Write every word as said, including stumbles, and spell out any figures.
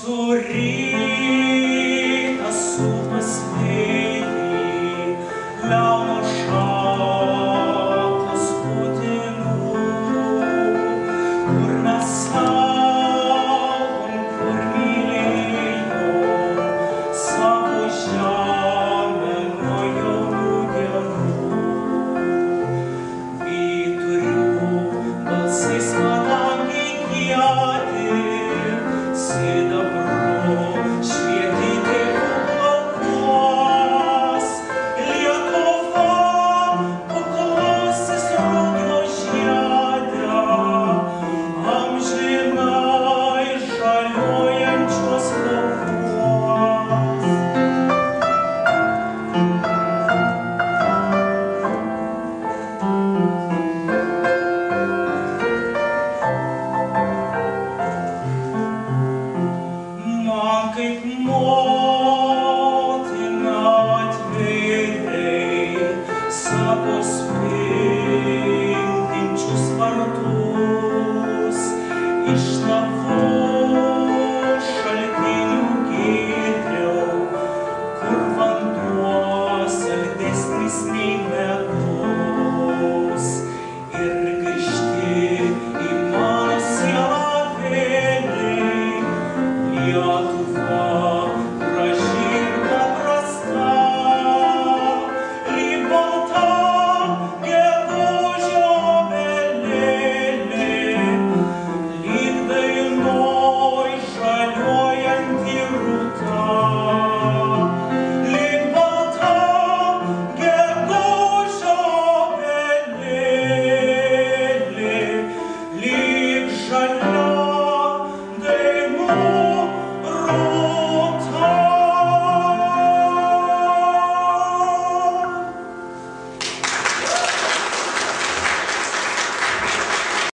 Surytas upas vėjai, liauno šakos putinų, kur mes saugom, kur mylėjom savo žemę nuo jaunų dienų. Vyturių balsais valangiai giedi, sidabru švieti tėvų plaukuos. Lietuva paklausys ruglo žiede, amžinai žaliuojančios laukuos. Man kaip motina atvėrei savo spindinčius vartus, iš tavo šaltinių gėriau, kur vanduo saldesnis nei medus, ir grįžti į mano sielą vėliai. Lietuva